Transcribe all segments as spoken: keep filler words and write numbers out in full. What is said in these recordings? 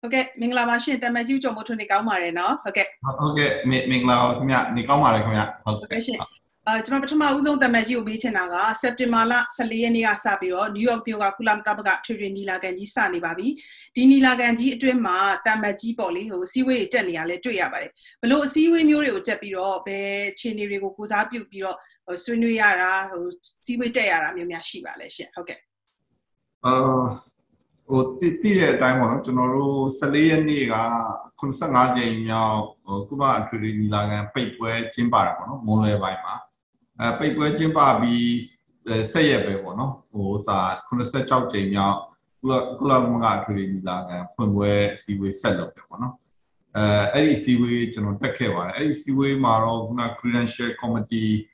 Okay, Mingla Bashin, the Maju Jomotuni Gamarino. Okay. Okay, Mingla, Nikamari, okay. Uh, Jamapatama was on the Maju Beach and Aga, Septimala, Saliania Sabio, New York Yoga, Kulam Tabaga, Nila Ganji Sani Babi, Dinila Ganji, Drema, Tamaji Poli, who Siwe Tenia, Letuya. Below Siwe Muriel Japiro, Be Chini Rigo Kuzapu Biro, or Sunuyara, or Siwe Teara, Miashiba. Okay. Uh, Oh, the time tomorrow, Salianiga, Kunsanga, Kuba, Nilagan, paper, Jimba, Mole Vima. A paper Jimba be say a bebono, or Sa, Kunsa Chow Jania, Kulamaga, Nilagan, Punwe, Seaway Settle, no. Uh, Eddie Seaway, General Pekewa, Eddie Seaway, Maro, Credential Committee.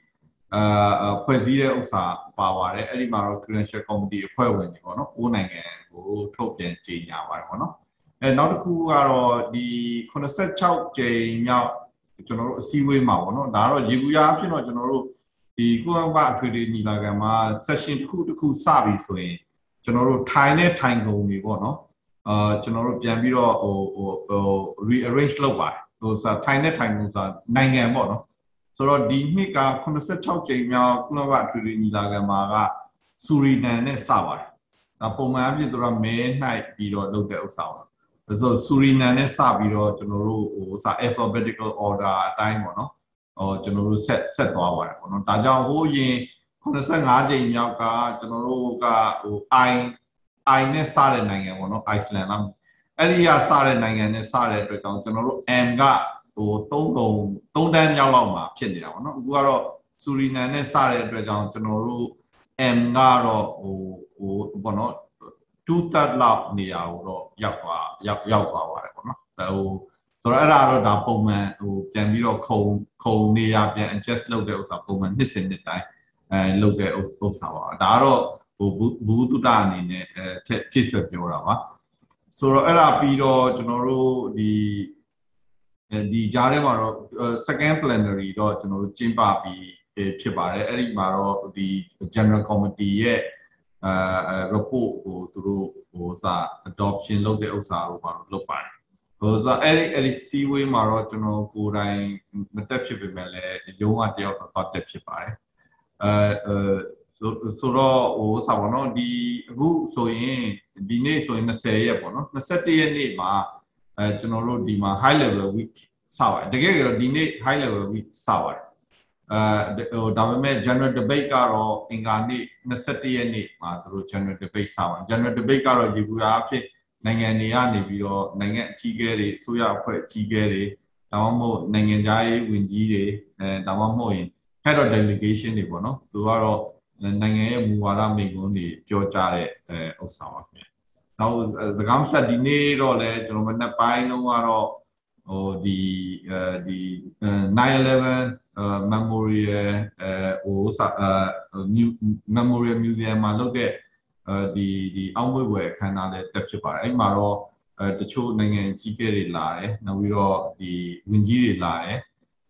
Uh, Poesia Osa, Power, Eddie Maro Credential Committee, Poewin, one again, go Topian Jane, and not who are the Concept Chow Jane, General Seaway Mao, Naro, Yibuya, General, the Gulamba Credit Nilagama, session who to cool Sabi Sway, General Tiny Tango, no, uh, General Jambiro or rearrange low, those are tiny tangles are nine and more. So the Mika Concept Chow Jamia, Kunava Nilaga Maga, Suriname and Sawa. Napoma Vidra May night below look at Sawa. So Suriname and Sabiro, General or alphabetical order time or or General set set our one. Taja Hoye, Concept Aja Yaka, General I I ne Sare Nanga, one Iceland. Elia Sare Nanga and Sare, General Amga. Don't don't damn Yaloma, Pinia, no, Guaro, Suriname, Sare, Bredown, Genoru, and Garo, or Bono, two third lap near Yakwa, Yakwa, so so I da Poman, who can be cold, cold near and just look at Osapoman, listen the time, and look at Osawa. Daro, who Bududan in a kiss of Yorava. So Era Pido, Genoru, the the Jaremaro second plenary, you know, Jimbabi, Pibare, Eric Maro, the General Committee, uh, report to Osa adoption, look at Osa, Lopan. So Eric Eric Seaway Maro, you know, good I Metapship Mele, you want the Otapship. Uh, so so Osa, no, the who so in the name so in the say, the Saturday name. General Dima high level week sour. The Gay high level week sour. Uh, the government general debate or Ingani necessity and need through general debate sour. General debate or you have Nangani Video, Nangan Tigeri, Suya Tigeri, Tamamo Nanganjai, Winji, and Tamamo in head of delegation, if you know, to our Nangan Muara Mingoni, Georgia of Sour. Now, the Gamsa Dine or German Pino or the the nine eleven Memorial or new Memorial Museum, I look at the the Amway Canada Tepchipa, Maro, the children and Chikeri lie, now we are the Winjiri lie,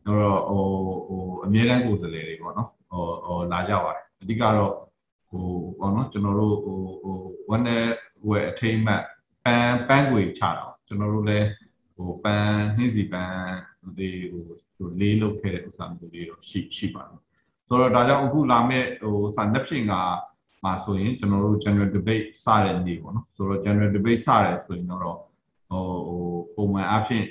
or American goes a lady, or Lajawa, the Garo, or not general one. Where a team at Bangway channel, generally, or Ban, Hizzy Ban, they lay located somebody or sheep sheep. So Raja Lame or Sandapshinga, Maso in general general debate silently, so general debate silent, so you know, or for my action,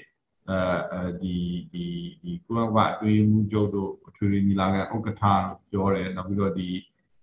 the the the Kurava, Jodo, Trinidad, Okatan, Jore, and the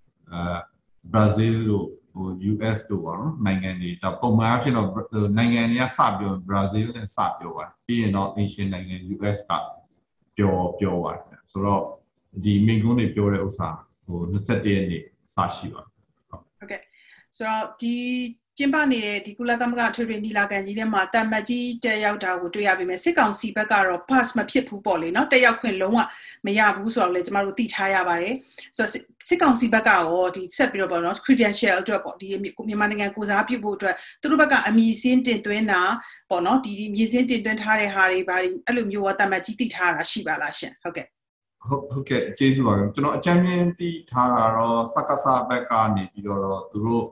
Brazil. U S to one, Nangani, the promotion of Nangania Sabio, Brazil and Sabio, being not ancient Nangan U S Cup, pure, pure one. So the Mingoni Pure Osa, or the Setiani Sashiva. Okay, so the Jimbani, the Kulatamaga to Nila Ganjina Mata Maji, Tayauta, would you have a second Sibaka or pass my people poly, not Tayaquin Loma, Mayabu or Letmaruti Hayabare. So second Sibaka or the separable not credential drop the Mimaning and Kuzapi Butra, Turubaga, a museum to or not the museum didn't hurry Harry by Alumua Tamaji Tara Shiba Lashan. Okay. Okay, Jesus, you know, Champion Tara or Sakasa Beka, Nidoro, Duro.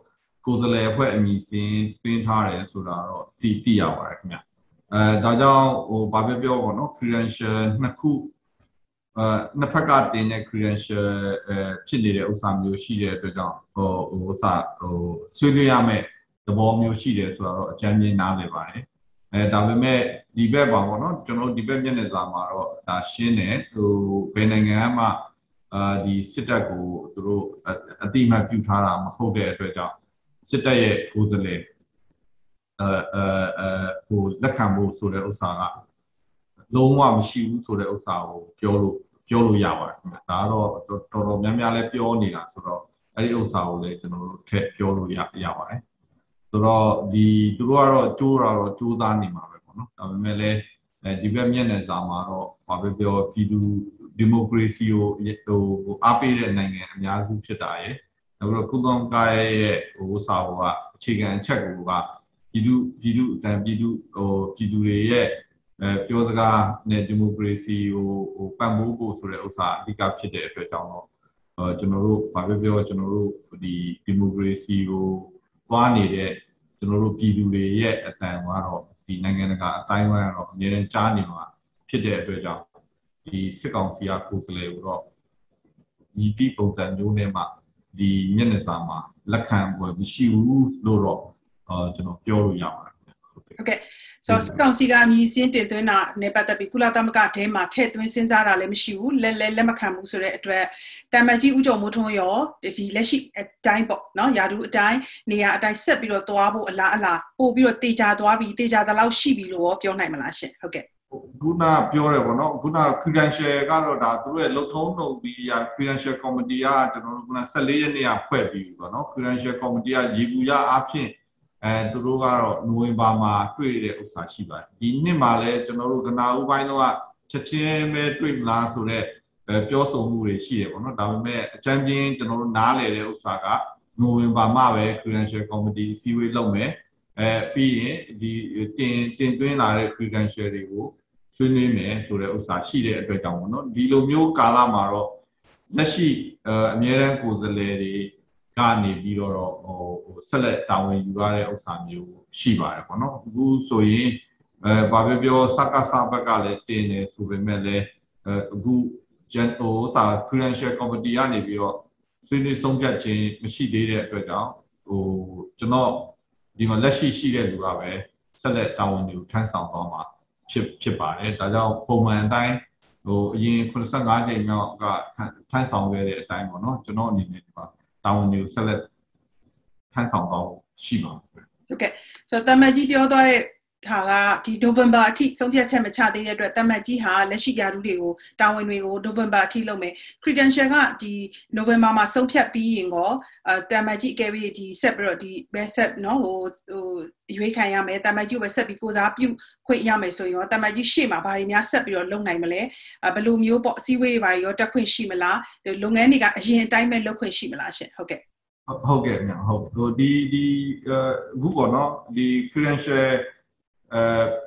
ကိုယ်စားလှယ်အဖွဲ့အမည်စင်းတွင်းထားတယ်ဆိုတာတော့သိသိရပါတယ်ခင်ဗျအဲဒါကြောင့်ဟိုဘာပြောပြောပေါ့နော် credential နှစ်ခုအဲနှစ်ဖက်ကတင်တဲ့ credential အဲဖြစ်နေတဲ့ဥစ္စာမျိုးရှိတဲ့အတွက်ကြောင့်ဟိုဟိုဥစ္စာဟိုဆွေးနွေးရမယ့်သဘောမျိုးရှိတယ်ဆိုတော့အကြမ်းမြင်နားလည်ပါတယ်အဲဒါပေမဲ့ဒီဘက်ပါပေါ့နော်ကျွန်တော်ဒီဘက်မျက်နှာစာမှာတော့ဒါရှင်းတယ်ဟိုဘယ်နိုင်ငံမှအာဒီစစ်တပ်ကိုသူတို့အတိအမှတ်ပြုထားတာမဟုတ်တဲ့အတွက်ကြောင့်စစ်တပ်ရဲ့ကိုယ်စားလှယ်အဲအဲအဲဟိုလက်ခံဖို့ဆိုတဲ့ဥစ္စာကလုံးဝမရှိဘူးဆိုတဲ့ဥစ္စာကိုပြောလို့ပြောလို့ရပါတယ်ခင်ဗျဒါတော့တော်တော်များများလည်းပြောနေတာဆိုတော့အဲ့ဒီဥစ္စာကိုလည်းကျွန်တော်တို့ထည့်ပြောလို့ရရပါတယ်ဆိုတော့ဒီသူတို့ကတော့ကြိုးတာတော့ကြိုးစားနေမှာပဲပေါ့နော်ဒါပေမဲ့လည်းဒီဘက်မျက်နှာစာမှာတော့ဘာပဲပြောပြည်သူဒီမိုကရေစီကိုဟိုအားပေးတဲ့နိုင်ငံအများစုဖြစ်တာရယ်နောက်ပြီးတော့ကုသလကရဲ့ဟိုစာဟိုကအခြေခံအချက်ကိုကပြည်သူပြည်သူအတန်ပြည်သူဟိုပြည်သူတွေရဲ့အဲပြောစကားနဲ့ဒီမိုကရေစီကိုဟိုပံ့ပိုးဖို့ဆိုတဲ့ဥစ္စာအဓိကဖြစ်တဲ့အတွက်ကြောင့်တော့အဲကျွန်တော်တို့ဘာပဲပြောကျွန်တော်တို့ဒီဒီမိုကရေစီကိုတွားနေတဲ့ကျွန်တော်တို့ပြည်သူတွေရဲ့အတန်ကတော့ဒီနိုင်ငံတကာအတိုင်းအဝိုင်းကတော့အများနဲ့ကြားနေမှာဖြစ်တဲ့အတွက်ကြောင့်ဒီစစ်ကောင်စီကကိုယ်စားလှယ်ကိုတော့ဒီတိပုံစံမျိုးနဲ့မှဒီမျက်နှာစာမှာလက်ခံပွဲမရှိဘူးလို့တော့အာကျွန်တော်ပြောလို့ရပါတယ်ဟုတ်ကဲ့ Okay so စစ်ကောင်စီကအမည်စင်းတင်သွင်းတာနဲ့ပတ်သက်ပြီးကုလသမဂ္ဂထဲမှာထည့်သွင်းစဉ်းစားတာလည်းမရှိဘူးလက်လက်လက်မခံဘူးဆိုတဲ့အတွက်တမန်ကြီးဦးကျော်မိုးထွန်းရောဒီလက်ရှိအတိုင်းပေါ့နော်ယာဒူအတိုင်းနေရာအတိုင်းဆက်ပြီးတော့သွားဖို့အလားအလာပို့ပြီးတော့တေချာသွားပြီးတေချာသလောက်ရှိပြီလို့ပြောနိုင်မလားရှင်ဟုတ်ကဲ့ခုနပြောတယ်ပေါ့နော်ခုန credential ကတော့ဒါသူတို့ရဲ့လုံထုံးလုပ်ပြီးရ credential committee ကကျွန်တော်တို့ကဆယ်လေးရက်နေ့ကဖွဲ့ပြီးပြီပေါ့နော် credential committee ကရေဘူးရအားဖြင့်အဲသူတို့ကတော့နိုဝင်ဘာမှာတွေ့တဲ့ဥစ္စာရှိပါတယ်ဒီနှစ်မှာလည်းကျွန်တော်တို့ကနာဦးပိုင်းတော့ချက်ချင်းပဲတွေ့မလားဆိုတော့အဲပြောဆိုမှုတွေရှိတယ်ပေါ့နော်ဒါပေမဲ့အချမ်းပြင်းကျွန်တော်တို့နားလည်တဲ့ဥစ္စာကနိုဝင်ဘာမှာပဲ credential committee စီဝေးလုပ်မယ်အဲပြီးရင်ဒီတင်တင်သွင်းလာတဲ့ credential တွေကိုဆွေးနွေးမယ်ဆိုတဲ့ဥစ္စာရှိတဲ့အတွက်ကြောင့်ပေါ့နော်ဒီလိုမျိုးကာလမှာတော့လက်ရှိအမြဲတမ်းကိုယ်စားလှယ်တွေကနေပြီးတော့ဟိုဆက်လက်တာဝန်ယူရတဲ့ဥစ္စာမျိုးရှိပါတယ်ပေါ့နော်အခုဆိုရင်အဲဘာပဲပြောစကားစာဘက်ကလည်းတင်နေဆိုပေမဲ့လည်းအခုဂျန်ဟိုစာ credential committee ကနေပြီးတော့ဆွေးနွေးဆုံးဖြတ်ခြင်းမရှိသေးတဲ့အတွက်ကြောင့်ဟိုကျွန်တော်ဒီမှာလက်ရှိရှိတဲ့လူကပဲဆက်လက်တာဝန်ယူထမ်းဆောင်သွားမှာဖြစ်ဖြစ်ပါတယ်ဒါကြောင့်ပုံမှန်အတိုင်းဟိုအရင်ခုနစ်ဆယ့်ငါးကြိမ်မြောက်ကထမ်းဆောင်ခဲ့တဲ့အတိုင်းပေါ့နော်ကျွန်တော်အနေနဲ့ဒီမှာတာဝန်ယူဆက်လက်ထမ်းဆောင်တော့ရှိပါမယ်ဟုတ်ကဲ့ဆိုတော့တမန်ကြီးပြောသွားတဲ့ဟာကဒီ November အထိဆုံးဖြတ်ချက်မချသေးတဲ့အတွက်တမန်ကြီးဟာလက်ရှိယာဒူးတွေကိုတာဝန်တွေကို November အထိလုပ်မယ် credential ကဒီ November မှာဆုံးဖြတ်ပြီးရင်ကောအဲတမန်ကြီးအကယ်၍ဒီဆက်ပြီးတော့ဒီ set နော်ဟိုဟိုရွေးခံရမယ်တမန်ကြီးကိုပဲဆက်ပြီးကိုစားပြုခွင့်ရမယ်ဆိုရင်ရောတမန်ကြီးရှေ့မှာဘာတွေများဆက်ပြီးတော့လုပ်နိုင်မလဲဘယ်လိုမျိုးပေါ့အစည်းအဝေးတွေဘာတွေရောတက်ခွင့်ရှိမလားလုပ်ငန်းတွေကအရင်အတိုင်းပဲလုပ်ခွင့်ရှိမလားရှင်ဟုတ်ကဲ့ဟုတ်ကဲ့ဗျဟုတ်ဟိုဒီဒီအခုပေါ့နော်ဒီ credential အဲ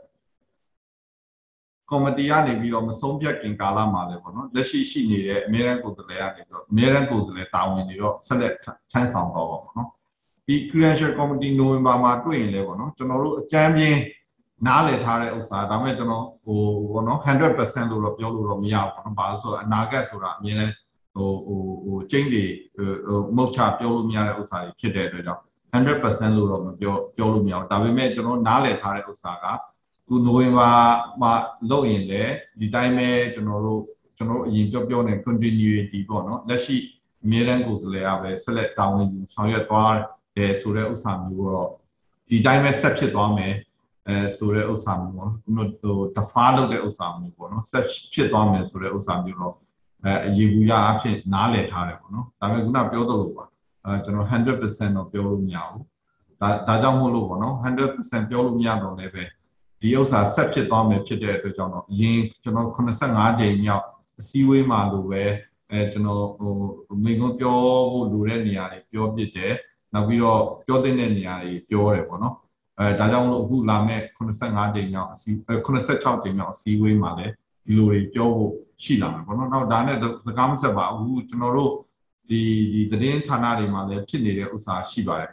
ကော်မတီကနေပြီးတော့မဆုံးဖြတ်ခင်ကာလမှာလည်းပေါ့နော်လက်ရှိရှိနေတဲ့အမြဲတမ်းကိုယ်စားလှယ်ကနေတော့အမြဲတမ်းကိုယ်စားလှယ်တာဝန်တွေတော့ဆက်လက်ထမ်းဆောင်တော့ပါပေါ့နော်ဒီ credential committee နိုဝင်ဘာမှာတွေ့ရင်လည်းပေါ့နော်ကျွန်တော်တို့အကြမ်းပြင်းနားလည်ထားတဲ့ဥစ္စာဒါပေမဲ့ကျွန်တော်ဟိုပေါ့နော် hundred percent လို့တော့ပြောလို့တော့မရဘူးပေါ့နော်ဘာလို့ဆိုတော့အနာဂတ်ဆိုတာအမြဲတမ်းဟိုဟိုဟိုကျင်းတွေဟိုမုတ်ချပြောလို့မရတဲ့ဥစ္စာတွေဖြစ်တဲ့အတွက်ကြောင့် hundred percent လို့တော့မပြောပြောလို့မရဘူးဒါပေမဲ့ကျွန်တော်နားလည်ထားတဲ့ဥစ္စာကခုနိုဝင်ဘာမှာလုပ်ရင်လည်းဒီတိုင်းပဲကျွန်တော်တို့ကျွန်တော်တို့အရင်ပြောပြောနေ continuity ပေါ့နော်လက်ရှိအမြဲတမ်းကိုယ်စားလှယ်ကပဲဆက်လက်တာဝန်ယူဆောင်ရွက်သွားတယ်ဆိုတဲ့ဥစ္စာမျိုးတော့ဒီတိုင်းပဲဆက်ဖြစ်သွားမယ်အဲဆိုတဲ့ဥစ္စာမျိုးပေါ့နော်ဟို defer လုပ်တဲ့ဥစ္စာမျိုးပေါ့နော်ဆက်ဖြစ်သွားမယ်ဆိုတဲ့ဥစ္စာမျိုးတော့အဲအရေးဘူးရအဖြစ်နားလည်ထားတယ်ပေါ့နော်ဒါပေမဲ့ခုနပြောတော့လို့ပါအဲကျွန်တော် hundred percent တော့ပြောလို့မရဘူးဒါဒါကြောင့်မို့လို့ပေါ့နော် hundred percent ပြောလို့မရတော့လည်းပဲဒီဥစ္စာဆက်ဖြစ်သွားမယ်ဖြစ်တဲ့အတွက်ကြောင့်တော့အရင်ကျွန်တော်ခုနစ်ဆယ့်ငါးကြိမ်မြောက်အစည်းအဝေးမှာလိုပဲအဲကျွန်တော်ဟိုမိကုံပြောဖို့လိုတဲ့နေရာတွေပြောပြတယ်နောက်ပြီးတော့ပြောတဲ့နေရာတွေပြောတယ်ပေါ့နော်အဲဒါကြောင့်မလို့အခုလာမဲ့ခုနစ်ဆယ့်ငါးကြိမ်မြောက်အစည်းခုနစ်ဆယ့်ခြောက်ကြိမ်မြောက်အစည်းအဝေးမှာလည်းဒီလိုတွေပြောဖို့ရှိလာမှာပေါ့နော်နောက်ဒါနဲ့စကားမဆက်ပါဘူးကျွန်တော်တို့ဒီဒီသတင်းဌာနတွေမှာလည်းဖြစ်နေတဲ့ဥစ္စာရှိပါတယ်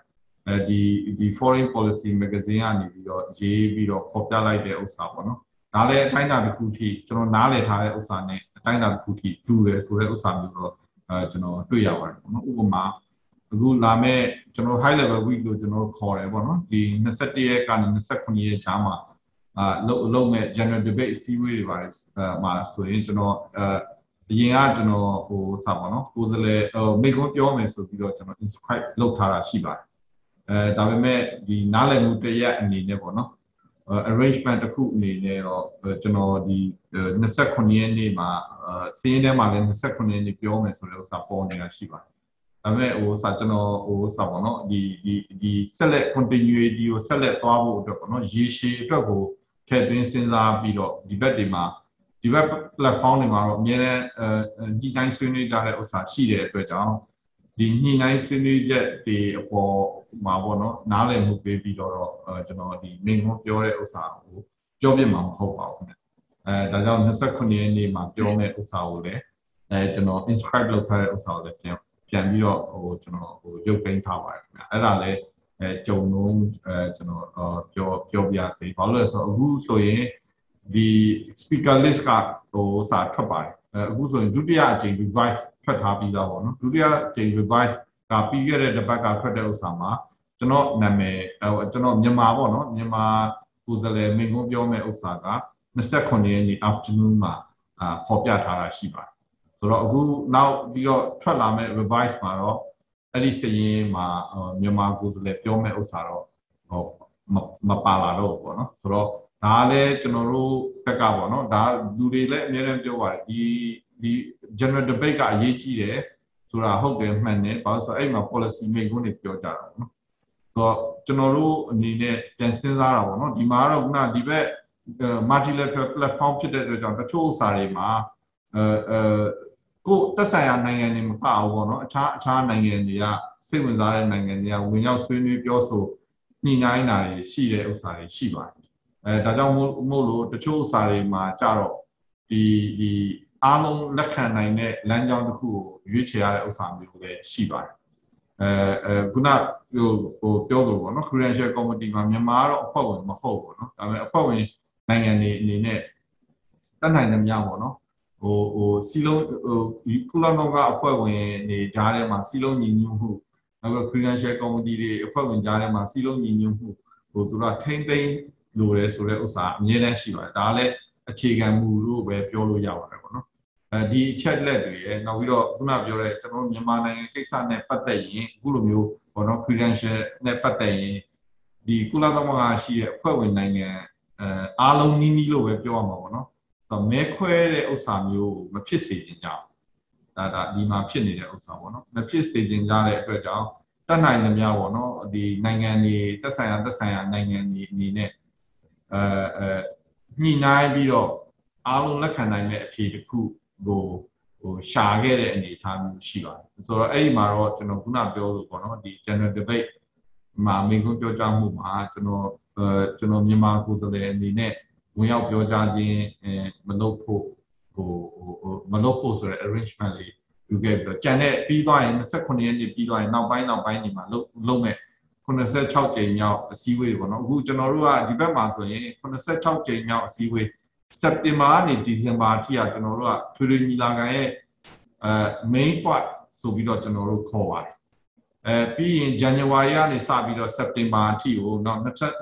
အဲဒီဒီ foreign policy magazine ကနေပြီးတော့ရေးပြီးတော့ဖော်ပြလိုက်တဲ့ဥစ္စာပေါ့နော်ဒါလည်းအတိုင်းအတာတစ်ခုထိကျွန်တော်နားလည်ထားတဲ့ဥစ္စာနဲ့အတိုင်းအတာတစ်ခုထိတူတယ်ဆိုတဲ့ဥစ္စာမျိုးတော့အဲကျွန်တော်တွေ့ရပါတယ်ပေါ့နော်ဥပမာအခုလာမဲ့ကျွန်တော် high level week လို့ကျွန်တော်ခေါ်တယ်ပေါ့နော်ဒီtwenty-oneရက်ကနေtwenty-sevenရက်ကြားမှာအာလုံးလုံးမဲ့ general debate အစည်းအဝေးတွေပါတယ်အဲမှာဆိုရင်ကျွန်တော်အဲအရင်ကကျွန်တော်ဟိုစပါတော့ကိုယ်စလဲဟိုမိကုန်းပြောမယ်ဆိုပြီးတော့ကျွန်တော် inscribe လုပ်ထားတာရှိပါတယ်အဲဒါပေမဲ့ဒီနားလည်မှုတရက်အနေနဲ့ပေါ့နော် arrangement တစ်ခုအနေနဲ့တော့ကျွန်တော်ဒီtwenty-sevenရက်နေ့မှာစီးရင်ထဲမှာလည်းtwenty-sevenရက်နေ့ပြောမယ်ဆိုတဲ့ဥစ္စာပေါ်နေတာရှိပါတယ်ဒါပေမဲ့ဟိုစာကျွန်တော်ဟိုစာပေါ့နော်ဒီဒီဒီဆက်လက် continuity ကိုဆက်လက်သွားဖို့အတွက်ပေါ့နော်ရေရှည်အတွက်ကိုထည့်သွင်းစဉ်းစားပြီးတော့ဒီဘက်တွေမှာဒီဘက် platform တွေမှာတော့အများနဲ့ဒီတိုင်းဆွေးနွေးကြတဲ့ဥစ္စာရှိတဲ့အတွက်ကြောင့်ဒီညှိနှိုင်းဆွေးနွေးချက်တွေအပေါ်မှာပေါ့နော်နားလည်မှုပေးပြီးတော့ကျွန်တော်ဒီမိန့်ခွန်းပြောတဲ့ဥစ္စာကိုပြောပြမှာမဟုတ်ပါဘူးခင်ဗျအဲဒါကြောင့်twenty-sevenရက်နေ့မှာပြောမဲ့ဥစ္စာကိုလည်းအဲကျွန်တော် inscribe လုပ်ထားတဲ့ဥစ္စာကိုလည်းပြန်ပြန်ပြီးတော့ဟိုကျွန်တော်ဟိုရုပ်သိမ်းထားပါတယ်ခင်ဗျအဲ့ဒါလည်းအဲကြုံလုံးအဲကျွန်တော်ပြောပြောပြစေဘာလို့လဲဆိုတော့အခုဆိုရင်ဒီ speaker list ကဟိုစာထွက်ပါတယ်အခုဆိုရင်ဒုတိယအကြိမ် revise ထွက်ထားပြီးသားပေါ့နော်ဒုတိယအကြိမ် revise ကပြီးခဲ့တဲ့တစ်ပတ်ကထွက်တဲ့ဥစ္စာမှာကျွန်တော်နာမည်ကျွန်တော်မြန်မာပေါ့နော်မြန်မာကိုယ်စားလှယ်မိန့်ခွန်းပြောမဲ့ဥစ္စာကtwenty-sevenရက်နေ့ afternoon မှာအာပေါ်ပြထားတာရှိပါတယ်ဆိုတော့အခုနောက်ပြီးတော့ထွက်လာမဲ့ revise မှာတော့အဲ့ဒီစရင်မှာမြန်မာကိုယ်စားလှယ်ပြောမဲ့ဥစ္စာတော့ဟိုမပါလာတော့ဘူးပေါ့နော်ဆိုတော့ဒါလည်းကျွန်တော်တို့ဘက်ကပေါ့နော်ဒါလူတွေလည်းအများနဲ့ပြောပါတယ်ဒီဒီ general debate ကအရေးကြီးတယ်ဆိုတာဟုတ်တယ်မှန်တယ်ဘာလို့ဆိုအဲ့မှာ policy မိန့်ခွန်းတွေပြောကြတာပေါ့နော်ဆိုတော့ကျွန်တော်တို့အနေနဲ့ပြန်စဉ်းစားတာပေါ့နော်ဒီမှာတော့ခုနဒီဘက် multilateral platform ဖြစ်တဲ့အတွက်ကြောင့်တချို့ဥစ္စာတွေမှာအဲအဲကိုသက်ဆိုင်ရာနိုင်ငံတွေမကအောင်ပေါ့နော်အခြားအခြားနိုင်ငံတွေကစိတ်ဝင်စားတဲ့နိုင်ငံတွေကဝင်ရောက်ဆွေးနွေးပြောဆိုညှိနှိုင်းတာတွေရှိတဲ့ဥစ္စာတွေရှိပါတယ်အဲဒါကြောင့်မို့မို့လို့တချို့ဥစ္စာတွေမှာကြတော့ဒီဒီအားလုံးလက်ခံနိုင်တဲ့လမ်းကြောင်းတစ်ခုကိုရွေးချယ်ရတဲ့ဥစ္စာမျိုးလည်းရှိပါတယ်အဲအဲခုနဟိုဟိုပြောလို့ပေါ့နော် Credential Committee မှာမြန်မာကတော့အဖွဲ့ဝင်မဟုတ်ဘူးเนาะဒါပေမဲ့အဖွဲ့ဝင်နိုင်ငံတွေအနေနဲ့တတ်နိုင်သမျှပေါ့နော်ဟိုဟိုစီလုံးဟိုကုလသမဂ္ဂအဖွဲ့ဝင်တွေကြားထဲမှာစီလုံးညီညွတ်မှုနောက်က Credential Committee တွေအဖွဲ့ဝင်ကြားထဲမှာစီလုံးညီညွတ်မှုဟိုသူကထိမ့်သိမ်းလိုရဲဆိုတဲ့ဥစ္စာအမြဲတမ်းရှိပါတယ်ဒါလည်းအခြေခံမူလို့ပဲပြောလို့ရပါတယ်ပေါ့နော်အဲဒီအချက်လက်တွေရနောက်ပြီးတော့ခုနပြောတဲ့ကျွန်တော်မြန်မာနိုင်ငံကိစ္စနဲ့ပတ်သက်ရင်အခုလိုမျိုးပေါ့နော် credential နဲ့ပတ်သက်ရင်ဒီကုလသမဂ္ဂရှိတဲ့အဖွဲ့ဝင်နိုင်ငံအဲအားလုံးနီးနီးလို့ပဲပြောရမှာပေါ့နော်မဲခွဲတဲ့ဥစ္စာမျိုးမဖြစ်စေချင်ကြဘူးဒါဒါဒီမှာဖြစ်နေတဲ့ဥစ္စာပေါ့နော်မဖြစ်စေချင်ကြတဲ့အတွက်ကြောင့်တတ်နိုင်သမျှပေါ့နော်ဒီနိုင်ငံတွေသက်ဆိုင်ရာသက်ဆိုင်ရာနိုင်ငံတွေအနေနဲ့အဲအဲညှိနှိုင်းပြီးတော့အားလုံးလက်ခံနိုင်တဲ့အဖြေတစ်ခုကိုဟိုရှာခဲ့တဲ့အနေအထားမျိုးရှိပါတယ်ဆိုတော့အဲ့ဒီမှာတော့ကျွန်တော်ခုနပြောလို့ပေါ့နော်ဒီ general debate မှာမိန့်ခွန်းပြောကြားမှုမှာကျွန်တော်အဲကျွန်တော်မြန်မာကိုယ်စားလှယ်အနေနဲ့ဝင်ရောက်ပြောကြားခြင်းအဲမလုပ်ဖို့ဟိုဟိုမလုပ်ဖို့ဆိုတဲ့ arrangement လေးယူခဲ့ပြီးတော့ကြံတဲ့ပြီးသွားရင်twenty-sevenရက်နေ့ပြီးသွားရင်နောက်ပိုင်းနောက်ပိုင်းဒီမှာလုပ်လုပ်မဲ့eighty-sixကြိမ်မြောက်အစည်းအဝေးတွေပေါ့နော်အခုကျွန်တော်တို့ကဒီဘက်မှာဆိုရင်eighty-sixကြိမ်မြောက်အစည်းအဝေးစက်တင်ဘာကနေဒီဇင်ဘာအထိကကျွန်တော်တို့ကထွေထွေညီလာခံရဲ့အဲ main part ဆိုပြီးတော့ကျွန်တော်တို့ခေါ်ပါတယ်အဲပြီးရင် January ကနေစပြီးတော့ September အထိကိုနောက်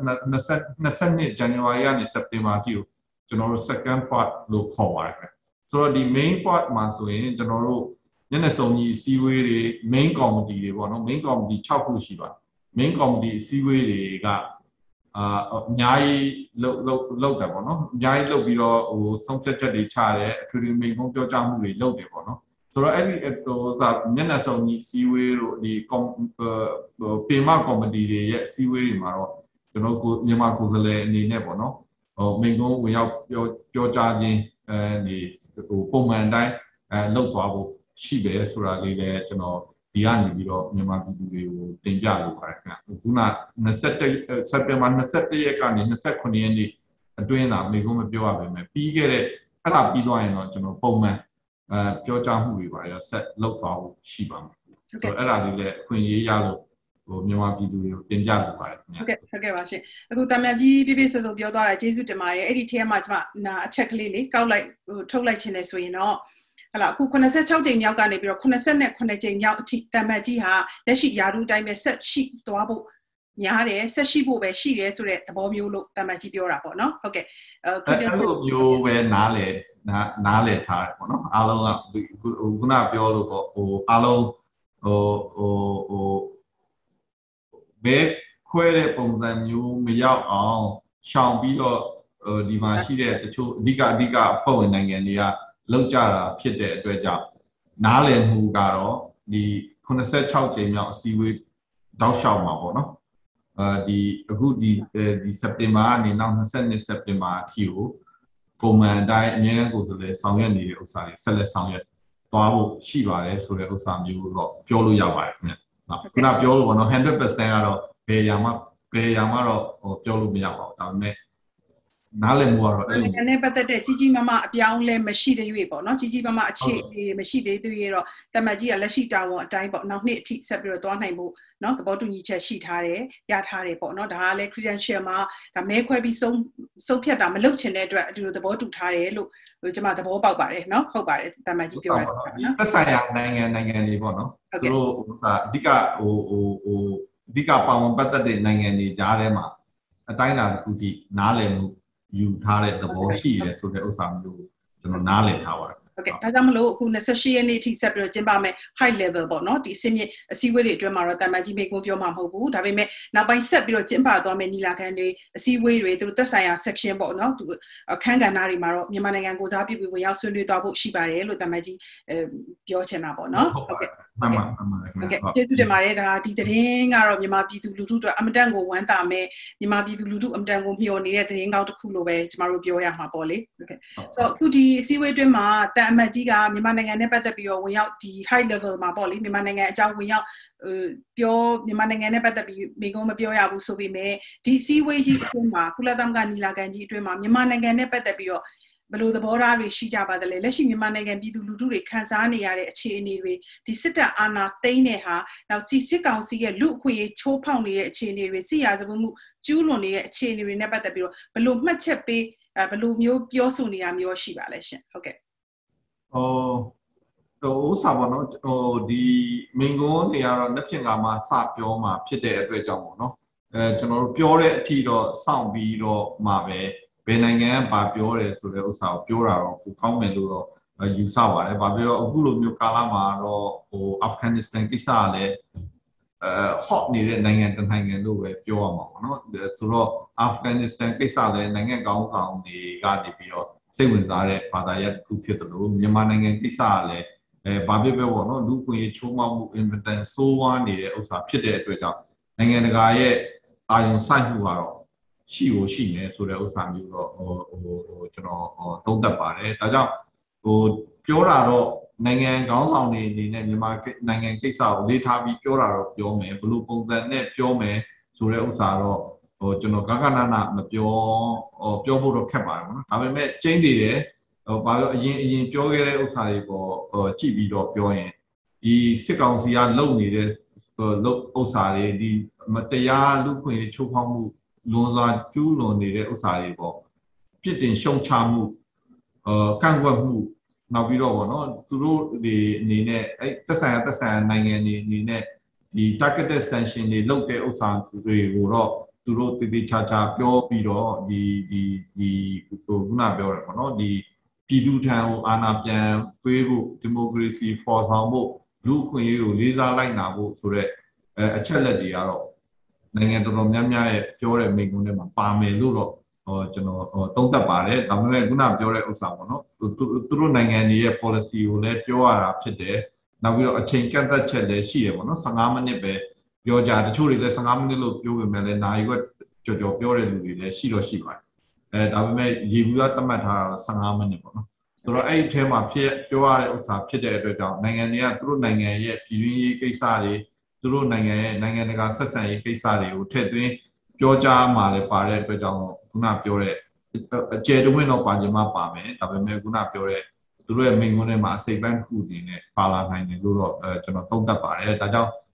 twenty-two ဇန်နဝါရီကနေ September အထိကိုကျွန်တော်တို့ second part လို့ခေါ်ပါတယ်ဆိုတော့ဒီ main part မှာဆိုရင်ကျွန်တော်တို့ညနေစုံကြီးအစည်းအဝေးတွေ main committee တွေပေါ့နော် main committee sixခုရှိပါတယ် main committee အစည်းအဝေးတွေကအာအများကြီးလောက်လောက်လောက်တယ်ပေါ့နော်အများကြီးလောက်ပြီးတော့ဟိုဆုံးဖြတ်ချက်တွေချတယ်အထွေထွေမိန့်ခွန်းပြောကြားမှုတွေလုပ်တယ်ပေါ့နော်ဆိုတော့အဲ့ဒီဟိုစာမျက်နှာစုံကြီးအစည်းအဝေးတို့ဒီပေမကော်မတီတွေရဲ့အစည်းအဝေးတွေမှာတော့ကျွန်တော်ကိုမြန်မာကိုယ်စားလှယ်အနေနဲ့ပေါ့နော်ဟိုမိန့်ခွန်းဝင်ရောက်ပြောပြောကြားခြင်းအဲဒီဟိုပုံမှန်တိုင်းအဲလုပ်သွားဖို့ရှိတယ်ဆိုတာလေးလည်းကျွန်တော်ဒီကနေပြီးတော့မြန်မာပြည်သူတွေကိုတင်ပြလိုပါတယ်ခင်ဗျခုနtwenty-oneစက်တင်ဘာtwenty-oneရက်ကနေtwenty-sevenရက်နေ့အတွင်းသာမိန့်ခွန်းမပြောရပါမယ်ပြီးခဲ့တဲ့အဲ့ဒါပြီးသွားရင်တော့ကျွန်တော်ပုံမှန်အဲပြောကြားမှုတွေပါရဆက်လုပ်သွားဖို့ရှိပါမယ်ဆိုတော့အဲ့ဒါလေးလည်းအခွင့်အရေးရလို့ဟိုမြန်မာပြည်သူတွေကိုတင်ပြလိုပါတယ်ခင်ဗျာဟုတ်ကဲ့ဟုတ်ကဲ့ပါရှင်အခုတမန်ကြီးပြပြဆိုဆိုပြောသွားတာကျေးဇူးတင်ပါတယ်အဲ့ဒီထဲမှာကျွန်မအချက်ကလေးလေးကောက်လိုက်ဟိုထုတ်လိုက်ခြင်းလေဆိုရင်တော့ဟလာအခုeighty-sixကြိမ်မြောက်ကနေပြီးတော့eighty-nineကြိမ်မြောက်အထိတမန်ကြီးဟာလက်ရှိယာဒူးတိုင်းပဲဆက်ရှိသွားဖို့များတယ်ဆက်ရှိဖို့ပဲရှိတယ်ဆိုတဲ့သဘောမျိုးလို့တမန်ကြီးပြောတာပေါ့နော်ဟုတ်ကဲ့အဲ့လိုမျိုးပဲနားလေနားနားလေထားတယ်ပေါ့နော်အားလုံးကခုနပြောလို့ပေါ့ဟိုအားလုံးဟိုဟိုဟိုဘယ်ခွဲတဲ့ပုံစံမျိုးမရောက်အောင်ရှောင်ပြီးတော့ဒီမှာရှိတဲ့တချို့အဓိကအဓိကအဖွဲ့ဝင်နိုင်ငံတွေကလောက်ကြတာဖြစ်တဲ့အတွက်ကြောင့်နားလည်မှုကတော့ဒီeighty-sixကြိမ်မြောက်အစည်းအဝေးတောက်လျှောက်မှာပေါ့နော်အဲဒီအခုဒီဒီစက်တင်ဘာကနေနောက်twenty-twoစက်တင်ဘာအထိကိုပုံမှန်အတိုင်းအများနဲ့ကိုယ်စားလှယ်ဆောင်ရွက်နေတဲ့ဥစ္စာတွေဆက်လက်ဆောင်ရွက်သွားဖို့ရှိပါတယ်ဆိုတဲ့ဥစ္စာမျိုးတော့ပြောလို့ရပါတယ်ခင်ဗျ။ခုနပြောလို့ပေါ့နော်one hundred percent ကတော့ဘယ်ရာမှဘယ်ရာမှတော့ဟိုပြောလို့မရပါဘူး။ဒါပေမဲ့နားလည်မှုကတော့အဲ့လိုနဲ့ပတ်သက်တဲ့ကြီးကြီးမားမားအပြောင်းလဲမရှိသေး၍ပေါ့နော်ကြီးကြီးမားမားအခြေအနေမရှိသေးသေးရတော့တမန်ကြီးကလက်ရှိတာဝန်အတိုင်းပေါ့နောက်နှစ်အထိဆက်ပြီးတော့သွားနိုင်ဖို့နော်သဘောတူညီချက်ရှိထားတယ်ရထားတယ်ပေါ့နော်ဒါကလည်း credential မှာဒါမဲခွဲပြီးဆုံးဆုံးဖြတ်တာမလုပ်ချင်တဲ့အတွက်ဒီလိုသဘောတူထားတယ်လို့ကျွန်မသဘောပေါက်ပါတယ်နော်ဟုတ်ပါတယ်တမန်ကြီးပြောရတယ်နော်သက်ဆိုင်ရာနိုင်ငံနိုင်ငံတွေပေါ့နော်သူတို့ဟိုအဓိကဟိုဟိုဟိုအဓိကပါဝင်ပတ်သက်တဲ့နိုင်ငံတွေကြားထဲမှာအတိုင်းအတာတစ်ခုတည်းနားလည်မှုယူထားတဲ့သဘောရှိရဲဆိုတဲ့ဥစ္စာမျိုးကျွန်တော်နားလည်ထားပါတယ်ဟုတ်ကဲ့ဒါကြောင့်မလို့အခုtwenty-eightရက်နေ့အထိဆက်ပြီးတော့ကျင်းပမယ် high level ပေါ့နော်ဒီအစင်းမြင့်အစည်းအဝေးတွေအတွင်းမှာတော့တမန်ကြီးမိကုန်းပြောမှာမဟုတ်ဘူးဒါပေမဲ့နောက်ပိုင်းဆက်ပြီးတော့ကျင်းပသွားမယ်ညီလာခံတွေအစည်းအဝေးတွေသူတို့သက်ဆိုင်ရာ section ပေါ့နော်သူအခန်းကဏ္ဍတွေမှာတော့မြန်မာနိုင်ငံကိုစားပြုပြီးဝင်ရောက်ဆွေးနွေးသွားဖို့ရှိပါတယ်လို့တမန်ကြီးပြောချင်တာပေါ့နော်ဟုတ်ကဲ့မှန်ပါမှန်ပါဟုတ်ကဲ့ကျေးဇူးတင်ပါတယ်ဒါဒီသတင်းကတော့မြန်မာပြည်သူလူထုအတွက်အမတန်ကိုဝမ်းသာမယ်မြန်မာပြည်သူလူထုအမတန်ကိုမျှော်နေတဲ့သတင်းကောင်းတစ်ခုလို့ပဲကျမတို့ပြောရမှာပေါ့လေဟုတ်ကဲ့ဆိုတော့အခုဒီအစည်းအဝေးအတွင်းမှာတန်အမတ်ကြီးကမြန်မာနိုင်ငံနဲ့ပတ်သက်ပြီးတော့ဝင်ရောက်ဒီ high level မှာပေါ့လေမြန်မာနိုင်ငံအကြောင်းဝင်ရောက်ပြောမြန်မာနိုင်ငံနဲ့ပတ်သက်ပြီးမိကုံးမပြောရဘူးဆိုပေမဲ့ဒီအစည်းအဝေးကြီးအတွင်းမှာကုလသမဂ္ဂညီလာခံကြီးအတွင်းမှာမြန်မာနိုင်ငံနဲ့ပတ်သက်ပြီးတော့ဘယ်လိုသဘောထားတွေရှိကြပါသလဲလက်ရှိမြန်မာနိုင်ငံပြည်သူလူထုတွေခံစားနေရတဲ့အခြေအနေတွေဒီစစ်တပ်အာဏာသိမ်းတဲ့ဟာနောက်စီစစ်ကောင်စီရဲ့လူအခွင့်အရေးချိုးဖောက်နေတဲ့အခြေအနေတွေစစ်ရာဇဝတ်မှုကျူးလွန်နေတဲ့အခြေအနေတွေနဲ့ပတ်သက်ပြီးတော့ဘယ်လိုမှတ်ချက်ပေးဘယ်လိုမျိုးပြောဆိုနေတာမျိုးရှိပါလဲရှင်ဟုတ်ကဲ့ဟိုဟိုဥစားပေါ့နော်ဟိုဒီမင်္ဂုံနေရာတော့နှစ်ဖြစ်ကမှစပြောမှာဖြစ်တဲ့အတွက်ကြောင့်ပေါ့နော်အဲကျွန်တော်တို့ပြောတဲ့အထိတော့စောင့်ပြီးတော့မှပဲဘယ်နိုင်ငံကဘာပြောတယ်ဆိုတဲ့ဥစ္စာကိုပြောတာတော့ကိုကောင်းမယ်လို့တော့ယူဆပါတယ်။ဘာပြောအခုလိုမျိုးကာလမှာတော့ဟိုအာဖဂန်နစ္စတန်ကိစ္စကလည်းအဲ hot နေတဲ့နိုင်ငံတစ်နိုင်ငံလို့ပဲပြောရမှာပေါ့နော်။ဆိုတော့အာဖဂန်နစ္စတန်ကိစ္စလည်းနိုင်ငံကောင်းဆောင်တွေကနေပြီးတော့စိတ်ဝင်စားတဲ့ဘာသာရပ်တစ်ခုဖြစ်တယ်လို့မြန်မာနိုင်ငံကိစ္စကလည်းအဲဘာဖြစ်ပဲပေါ့နော်လူ့အခွင့်အရေးချိုးဖောက်မှု inventan ဆိုးဝါးနေတဲ့ဥစ္စာဖြစ်တဲ့အတွက်ကြောင့်နိုင်ငံတကာရဲ့အာရုံစိုက်မှုကတော့ရှိကိုရှိနေဆိုတဲ့ဥစ္စာမျိုးတော့ဟိုဟိုဟိုကျွန်တော်ဟိုသုံးသပ်ပါတယ်ဒါကြောင့်ဟိုပြောတာတော့နိုင်ငံခေါင်းဆောင်တွေအနေနဲ့မြန်မာနိုင်ငံကိစ္စကိုလေးထားပြီးပြောတာတော့ပြောမယ်ဘလို့ပုံစံနဲ့ပြောမယ်ဆိုတဲ့ဥစ္စာတော့ဟိုကျွန်တော်ဂဂနနာမပြောဟိုပြောဖို့တော့ခက်ပါတယ်နော်ဒါပေမဲ့ကျင်းနေတယ်ဟိုဘာလို့အရင်အရင်ပြောခဲ့တဲ့ဥစ္စာတွေပေါ့ဟိုကြည့်ပြီးတော့ပြောရင်ဒီစစ်ကောင်စီကလုံနေတဲ့လုံဥစ္စာတွေဒီမတရားလူခွင့်ချိုးဖောက်မှုလွန်စွာကျူးလွန်နေတဲ့ဥစ္စာတွေပေါ့ပြစ်တင်ရှုံချမှုအဲကန့်ကွက်မှုနောက်ပြီးတော့ဗောနော်သူတို့ဒီအနေနဲ့အဲသက်ဆိုင်ရာသက်ဆိုင်ရာနိုင်ငံတွေအနေနဲ့ဒီ targeted sanction တွေလုပ်တဲ့ဥစ္စာတွေကိုတော့သူတို့တည်တည်ချာချာပြောပြီးတော့ဒီဒီဒီခုနပြောရပါတော့ဒီပြည်သူထံကိုအာဏာပြန်ပေးဖို့ဒီမိုကရေစီဖော်ဆောင်ဖို့လူ့အခွင့်အရေးကိုလေးစားလိုက်နာဖို့ဆိုတော့အဲအချက်လက်တွေကတော့နိုင်ငံတော်တော်များများရဲ့ပြောတဲ့မိန့်ခွန်းထဲမှာပါမယ်လို့တော့ဟောကျွန်တော်ဟောသုံးသပ်ပါတယ်ဒါပေမဲ့ခုနပြောတဲ့ဥစ္စာပေါ့နော်သူတို့နိုင်ငံတွေရဲ့ policy ကိုလည်းပြောရတာဖြစ်တယ်နောက်ပြီးတော့အချိန်ကန့်သတ်ချက်လည်းရှိတယ်ပေါ့နော်fifteenမိနစ်ပဲပြောကြတချို့တွေလည်းfifteenမိနစ်လို့ပြောပေမဲ့လည်းနိုင်ရွက်ကြော်ကြော်ပြောတဲ့လူတွေလည်းရှိတော့ရှိပါတယ်အဲဒါပေမဲ့ရေဘူးကသတ်မှတ်ထားတာfifteenမိနစ်ပေါ့နော်ဆိုတော့အဲ့ဒီထဲမှာဖြစ်ပြောရတဲ့ဥစ္စာဖြစ်တဲ့အတွက်ကြောင့်နိုင်ငံတွေကသူတို့နိုင်ငံရဲ့ပြည်တွင်းရေးကိစ္စတွေသူတို့နိုင်ငံရဲ့နိုင်ငံတကာဆက်ဆံရေးကိစ္စတွေကိုထည့်သွင်းပြောကြားမှာလည်းပါတဲ့အတွက်ကြောင့်ခုနပြောတဲ့အကျယ်တဝင့်တော့ပါကြမှာပါမယ်ဒါပေမဲ့ခုနပြောတဲ့သူတို့ရဲ့မိန့်ခွန်းထဲမှာအစိပ်ပိုင်းတစ်ခုအနေနဲ့ပါလာနိုင်တယ်လို့တော့အဲကျွန်တော်သုံးသပ်ပါတယ်ဒါကြောင့်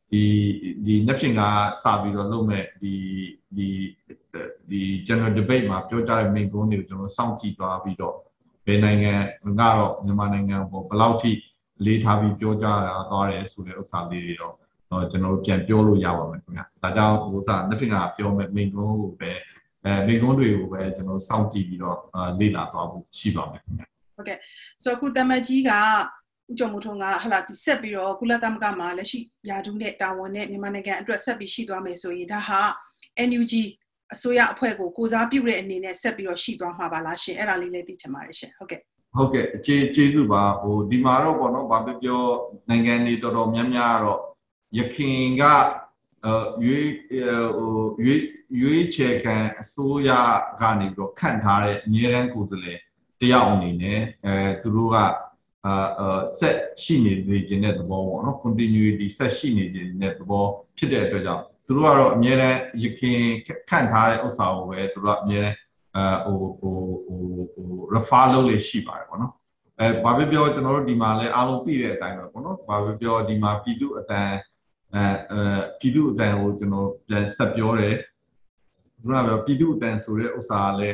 di di Nepsinga Sabiro Lume di di di general debate ma più già main con di sono sound qua video benenge ngaro nyamanenge bo balauti li thabi più già taware sulle usa li ro no ကျွန်တော် ပြန်ပြောလို့ရပါမယ်ခင်ဗျာဒါကြောင့်ဟိုစားနှစ်ဖင်ကပြောမယ်မိန်ကုန်းကိုပဲအဲမိန်ကုန်းတွေကိုပဲကျွန်တော်စောင့်ကြည့်ပြီးတော့လေ့လာသွားဖို့ရှိပါမယ်ခင်ဗျာဟုတ်ကဲ့ဆိုတော့အခုတမတ်ကြီးကဦးကျော်မိုးထွန်းကဟလာဒီဆက်ပြီးတော့ကုလသမဂ္ဂမှာလက်ရှိယာဒူးနဲ့တာဝန်နဲ့မြန်မာနိုင်ငံအတွက်ဆက်ပြီးရှိသွားမယ်ဆိုရင်ဒါဟာ N U G အစိုးရအဖွဲ့ကိုကိုစားပြုတဲ့အနေနဲ့ဆက်ပြီးတော့ရှိသွားမှာပါလားရှင်အဲ့ဒါလေးလည်းသိချင်ပါတယ်ရှင်ဟုတ်ကဲ့ဟုတ်ကဲ့ကျေးကျေးဇူးပါဟိုဒီမှာတော့ပေါ့နော်ဘာပြောပြောနိုင်ငံတွေတော်တော်များများတော့ယခင်ကရွေးဟိုရွေးရွေးချယ်ခံအစိုးရကနေပြီးတော့ခန့်ထားတဲ့အမြဲတမ်းကိုယ်စားလှယ်တယောက်အနေနဲ့အဲသူတို့ကအာဆက်ရှိနေနေခြင်းတဲ့သဘောပေါ့နော် continuity ဆက်ရှိနေခြင်းတဲ့သဘောဖြစ်တဲ့အတွက်ကြောင့်သူတို့ကတော့အမြဲတမ်းယခင်ခန့်ထားတဲ့ဥစ္စာကိုပဲသူတို့ကအမြဲတမ်းအဲဟိုဟိုဟိုဟို refer လုပ်လို့ရှိပါတယ်ပေါ့နော်အဲဘာပဲပြောကျွန်တော်တို့ဒီမှာလဲအားလုံးသိတဲ့အတိုင်းပဲပေါ့နော်ဘာပဲပြောဒီမှာပြည်သူအတန်အဲအဲပြည်သူအတန်ကိုကျွန်တော်ပြန်ဆက်ပြောတယ်ခုနကပြောပြည်သူအတန်ဆိုတဲ့ဥစ္စာကလည်း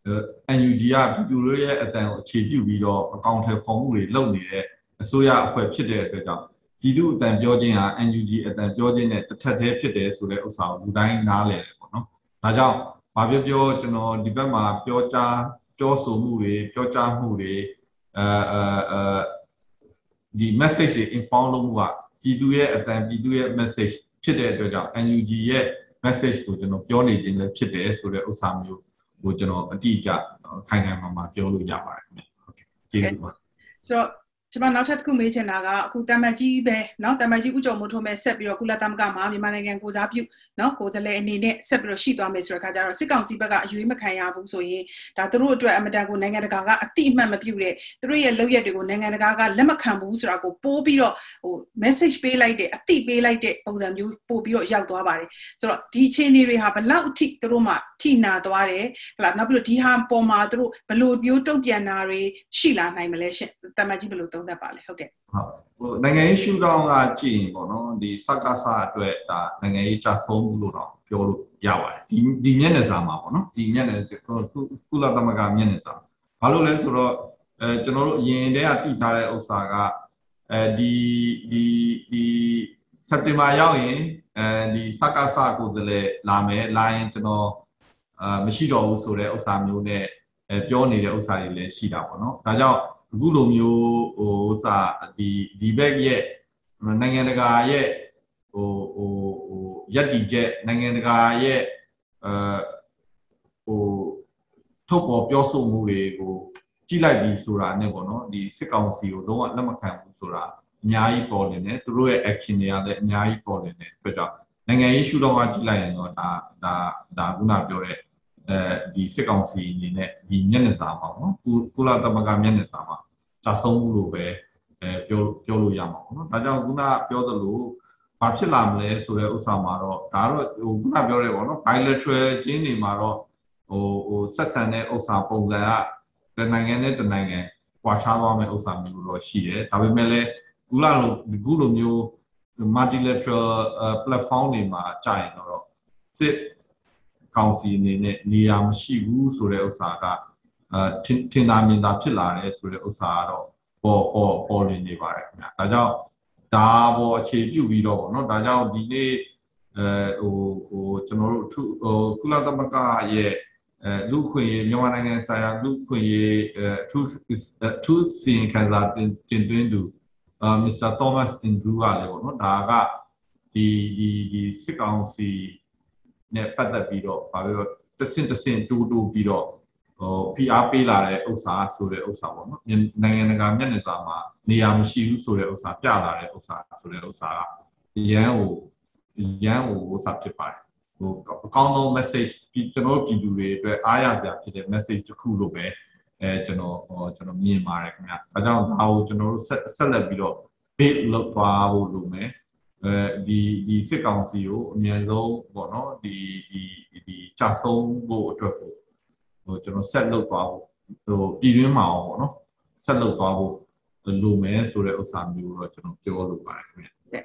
N U G ကပြည်သူတွေရဲ့အတန်ကိုအခြေပြုပြီးတော့အကောင့်ထဲပေါ်မှုတွေလုပ်နေတဲ့အစိုးရအဖွဲ့ဖြစ်တဲ့အတွက်ကြောင့်ပြည်သူအတန်ပြောခြင်းဟာ N U G အတန်ပြောခြင်းနဲ့တစ်ထပ်တည်းဖြစ်တယ်ဆိုတဲ့ဥစ္စာကိုလူတိုင်းနားလည်တယ်ပေါ့နော်ဒါကြောင့်ဘာပြောပြောကျွန်တော်ဒီဘက်မှာပြောကြားပြောဆိုမှုတွေပြောကြားမှုတွေအဲအဲဒီ message တွေ inform လုပ်မှုကပြည်သူရဲ့အတန်ပြည်သူရဲ့ message ဖြစ်တဲ့အတွက်ကြောင့် N U G ရဲ့ message ကိုကျွန်တော်ပြောနေခြင်းလည်းဖြစ်တယ်ဆိုတဲ့ဥစ္စာမျိုးကိုကျွန်တော်အတိအကျခိုင်ခိုင်မာမာပြောလို့ရပါတယ်ခင်ဗျဟုတ်ကဲ့ကျေးဇူးပါဆိုတော့ကျွန်မနောက်ထပ်တစ်ခုမေးချင်တာကအခုတမတ်ကြီးပဲเนาะတမတ်ကြီးဦးကျော်မိုးထွန်းပဲဆက်ပြီးတော့ကုလသမဂ္ဂမှာမြန်မာနိုင်ငံကိုစားပြုเนาะကိုယ်စားလှယ်အနေနဲ့ဆက်ပြီးတော့ရှိသွားမယ်ဆိုတဲ့အခါကျတော့စစ်ကောင်စီဘက်ကအရွေးမခံရဘူးဆိုရင်ဒါသူတို့အတွက်အမတန်ကိုနိုင်ငံတကာကအတိအမှတ်မပြုတဲ့သူတို့ရဲ့လုပ်ရက်တွေကိုနိုင်ငံတကာကလက်မခံဘူးဆိုတာကိုပို့ပြီးတော့ဟို message ပေးလိုက်တဲ့အတိပေးလိုက်တဲ့ပုံစံမျိုးပို့ပြီးတော့ရောက်သွားပါတယ်ဆိုတော့ဒီအခြေအနေတွေဟာဘလောက်အထိသူတို့မှထိနာသွားတယ်ဟလာနောက်ပြီးတော့ဒီဟာပေါ်မှာသူတို့ဘလို့မျိုးတုံ့ပြန်တာတွေရှိလာနိုင်မလဲရှင်တမတ်ကြီးဘလို့သုံးသပ်ပါလဲဟုတ်ကဲ့ဟုတ်ဟိုနိုင်ငံရေးရှုထောင့်ကကြည့်ရင်ပေါ့နော်ဒီစက္ကစအတွက်ဒါနိုင်ငံရေးကြဆုံးမှုလို့တော့ပြောလို့ရပါတယ်ဒီဒီမျက်နှာစာမှာပေါ့နော်ဒီမျက်နှာကုလသမဂ္ဂမျက်နှာစာဘာလို့လဲဆိုတော့အဲကျွန်တော်တို့အရင်တည်းကတည်ထားတဲ့ဥစ္စာကအဲဒီဒီဒီစက်တင်ဘာရောက်ရင်အဲဒီစက္ကစကိုယ်စားလှယ်လာမယ်လာရင်ကျွန်တော်အာမရှိတော့ဘူးဆိုတဲ့ဥစ္စာမျိုးနဲ့အဲပြောနေတဲ့ဥစ္စာတွေလည်းရှိတာပေါ့နော်ဒါကြောင့်အခုလိုမျိုးဟိုဥစ္စာဒီဒီဘက်ရဲ့နိုင်ငံတကာရဲ့ဟိုဟိုဟိုရက်တီချက်နိုင်ငံတကာရဲ့အဲဟိုထုတ်ပေါ်ပြောဆိုမှုတွေကိုကြည့်လိုက်ပြီးဆိုတာနဲ့ပေါ့နော်ဒီစစ်ကောင်စီကိုလုံးဝလက်မခံဘူးဆိုတာအများကြီးပေါ်နေတယ်သူတို့ရဲ့ action တွေကလည်းအများကြီးပေါ်နေတယ်အတွက်ကြောင့်နိုင်ငံရေးရှုထောင့်ကကြည့်လိုက်ရင်တော့ဒါဒါဒါခုနပြောတဲ့အဲဒီစစ်ကောင်စီအနေနဲ့ဒီမျက်နှာစာပေါ့နော်ကုလသမဂ္ဂမျက်နှာစာမှာကြာဆုံးမှုလို့ပဲအဲပြောပြောလို့ရမှာပေါ့နော်ဒါကြောင့်ခုနပြောသလိုဘာဖြစ်လာမလဲဆိုတဲ့ဥစ္စာမှာတော့ဒါတော့ဟိုခုနပြောရဲပေါ့နော် bilateral ချင်းတွေမှာတော့ဟိုဟိုဆက်ဆံတဲ့ဥစ္စာပုံစံကတနိုင်ငံနဲ့တနိုင်ငံကွာခြားသွားမယ့်ဥစ္စာမျိုးတော့ရှိတယ်ဒါပေမဲ့လည်းခုလာလိုခုလိုမျိုး multilateral platform တွေမှာကြာရင်တော့စစ်ကောင်စီအနေနဲ့နေရာမရှိဘူးဆိုတဲ့ဥစ္စာကအဲထင်သာမြင်သာဖြစ်လာတယ်ဆိုတဲ့ဥစ္စာကတော့ပေါ်ပေါ်ပေါ်နေနေပါတယ်ခင်ဗျာဒါကြောင့်ဒါပေါ်အခြေပြုပြီးတော့ပေါ့နော်ဒါကြောင့်ဒီနေ့အဲဟိုဟိုကျွန်တော်တို့ဟိုကုလသမဂ္ဂရဲ့အဲလူခွင့်ရေးမြန်မာနိုင်ငံဆိုင်ရာလူခွင့်ရေးအဲ truth truth စီရင်ခံစာတင်တင်သွင်းသူအာ Mister Thomas Andrew ကလည်းပေါ့နော်ဒါကဒီဒီဒီစစ်ကောင်စီနဲ့ပတ်သက်ပြီးတော့ဘာပြောတဆင့်တဆင့်တူတူပြီးတော့ဟို P R ပေးလာတဲ့ဥစ္စာဆိုတဲ့ဥစ္စာပေါ့နော်နိုင်ငံတကာမျက်နှာစာမှာနေရာမရှိဘူးဆိုတဲ့ဥစ္စာပြလာတဲ့ဥစ္စာဆိုတဲ့ဥစ္စာကရန်ဟိုရန်ဟိုဥစ္စာဖြစ်ပါတယ်ဟိုအကောင်းဆုံး message ကျွန်တော်ပြည်သူတွေအတွက်အားရစရာဖြစ်တဲ့ message တစ်ခုလို့ပဲအဲကျွန်တော်ဟိုကျွန်တော်မြင်ပါတယ်ခင်ဗျာဒါကြောင့်ဒါကိုကျွန်တော်တို့ဆက်လက်ပြီးတော့ bait လုပ်သွားဖို့လုပ်မယ်အဲဒီဒီစစ်ကောင်စီကိုအမြန်ဆုံးပေါ့နော်ဒီဒီဒီကြာဆုံးဖို့အတွက်ကိုဟိုကျွန်တော်ဆက်လုပ်သွားဖို့ဟိုပြည်တွင်းမှာအောင်ပေါ့နော်ဆက်လုပ်သွားဖို့လိုမယ်ဆိုတဲ့ဥစ္စာမျိုးတော့ကျွန်တော်ပြောလို့ပါတယ်ခင်ဗျ